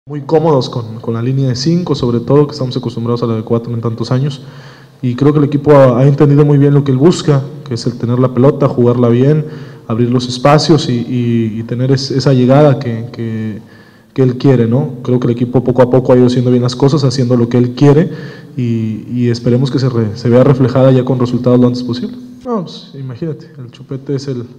Muy cómodos con la línea de 5, sobre todo, que estamos acostumbrados a la de 4 en tantos años. Y creo que el equipo ha entendido muy bien lo que él busca, que es el tener la pelota, jugarla bien, abrir los espacios y tener esa llegada que él quiere, ¿no? Creo que el equipo poco a poco ha ido haciendo bien las cosas, haciendo lo que él quiere y esperemos que se vea reflejada ya con resultados lo antes posible. No, pues, imagínate, el Chupete es el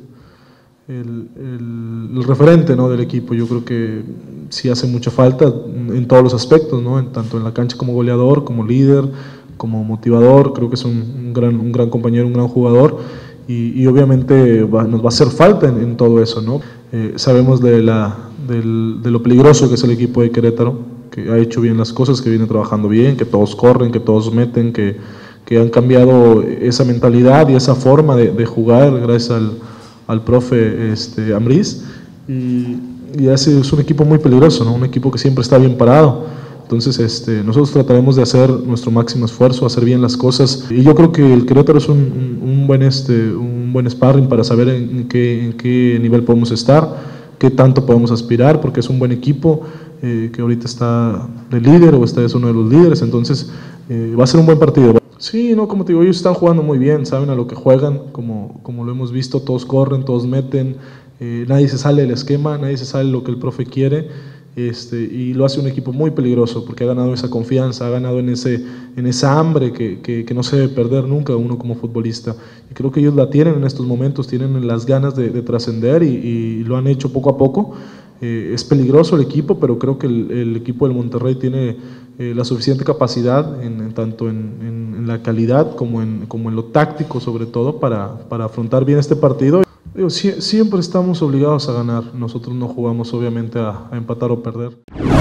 referente, ¿no?, del equipo. Yo creo que sí hace mucha falta en todos los aspectos, ¿no?, tanto en la cancha como goleador, como líder, como motivador. Creo que es un gran compañero, un gran jugador y obviamente nos va a hacer falta en todo eso, ¿no? Sabemos de lo peligroso que es el equipo de Querétaro, que ha hecho bien las cosas, que viene trabajando bien, que todos corren, que todos meten, que han cambiado esa mentalidad y esa forma de jugar gracias al profe Ambriz, y es un equipo muy peligroso, ¿no? Un equipo que siempre está bien parado. Entonces nosotros trataremos de hacer nuestro máximo esfuerzo, hacer bien las cosas, y yo creo que el Querétaro es un buen sparring para saber en qué nivel podemos estar, qué tanto podemos aspirar, porque es un buen equipo que ahorita está de líder, o es uno de los líderes. Entonces va a ser un buen partido. Sí, no, como te digo, ellos están jugando muy bien, saben a lo que juegan, como lo hemos visto, todos corren, todos meten, nadie se sale del esquema, nadie se sale de lo que el profe quiere, y lo hace un equipo muy peligroso, porque ha ganado esa confianza, ha ganado en esa hambre que no se debe perder nunca uno como futbolista, y creo que ellos la tienen en estos momentos, tienen las ganas de trascender y lo han hecho poco a poco. Es peligroso el equipo, pero creo que el equipo del Monterrey tiene la suficiente capacidad, tanto en la calidad como en lo táctico, sobre todo, para afrontar bien este partido. Siempre estamos obligados a ganar, nosotros no jugamos obviamente a empatar o perder.